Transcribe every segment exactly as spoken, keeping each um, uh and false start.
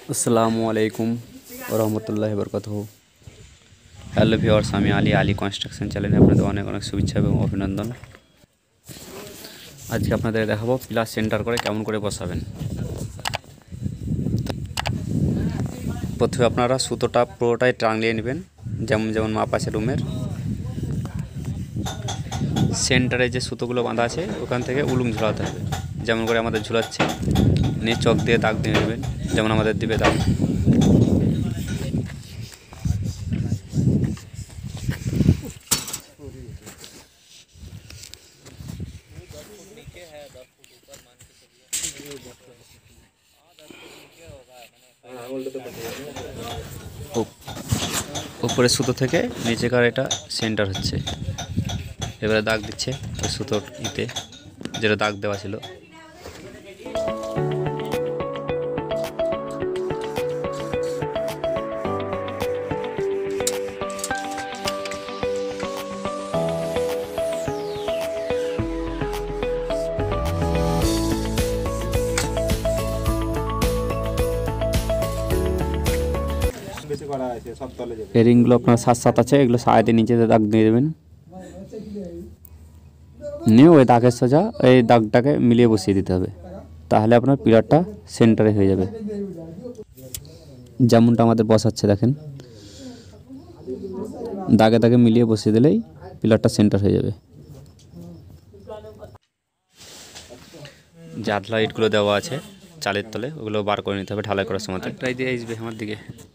আসসালামু আলাইকুম ওয়া রাহমাতুল্লাহি ওয়া বারাকাতুহু। হ্যালো ভিউয়ার্স, আমি আলী আলী কনস্ট্রাকশন চ্যানেলে আপনাদের অনেক অনেক শুভেচ্ছা এবং অভিনন্দন। আজকে আপনাদের দেখাবো পিলার সেন্টার করে কেমন করে বসাবেন। প্রথমে আপনারা সুতোটা পুরোটাই টাঙিয়ে নেবেন, যেমন যেমন মাপ আছে রুমের। সেন্টারে যে সুতোগুলো বাঁধা আছে ওখান থেকে উলুম ঝুলাতে হবে, যেমন করে আমাদের ঝুলাচ্ছে। নিয়ে চক দিয়ে দাগ দিয়ে নেবেন, যেমন আমাদের দিবে দাগ। উপরে সুতো থেকে নিচেকার এটা সেন্টার হচ্ছে। এবারে দাগ দিচ্ছে ওই সুতোর ইতে যেটা দাগ দেওয়া ছিল। এই রিংগুলো আপনার সাত সাত আছে, এগুলো সাইডে নিচে দাগ দিয়ে দেবেন। নিয়ে ওই দাগের সোজা এই দাগটাকে মিলিয়ে বসিয়ে দিতে হবে, তাহলে আপনার পিলারটা সেন্টারে হয়ে যাবে। যেমনটা আমাদের বসাচ্ছে দেখেন, দাগে দাগে মিলিয়ে বসিয়ে দিলেই পিলারটা সেন্টার হয়ে যাবে। যে আধলা ইটগুলো দেওয়া আছে চালের তলে, ওগুলো বার করে নিতে হবে ঢালাই করার সময়। ট্রাই দিয়ে আসবে আমার দিকে।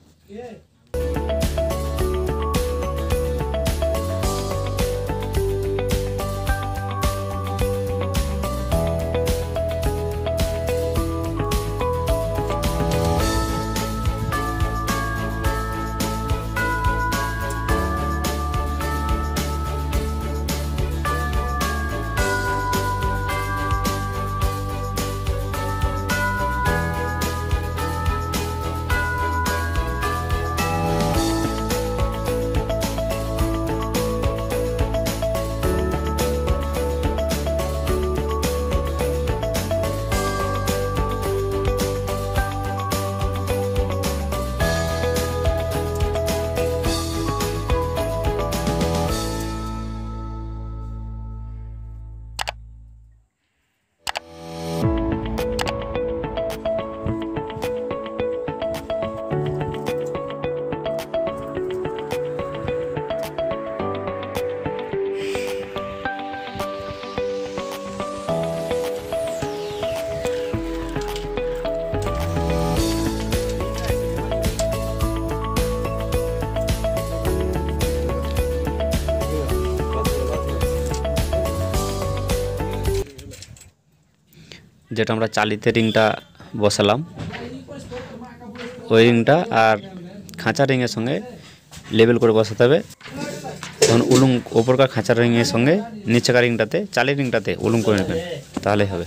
যেটা আমরা চালিতে রিংটা বসালাম, ওই রিংটা আর খাঁচা রিংয়ের সঙ্গে লেবেল করে বসাতে হবে। তখন উলুম ওপরকার খাঁচা রিংয়ের সঙ্গে নিচেকার রিংটাতে চালের রিংটাতে উলুম করে নেবেন, তাহলেই হবে।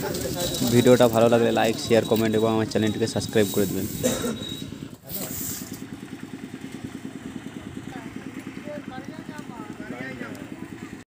ভিডিওটা ভালো লাগলে লাইক শেয়ার কমেন্ট এবং আমার চ্যানেলটিকে সাবস্ক্রাইব করে দেবেন।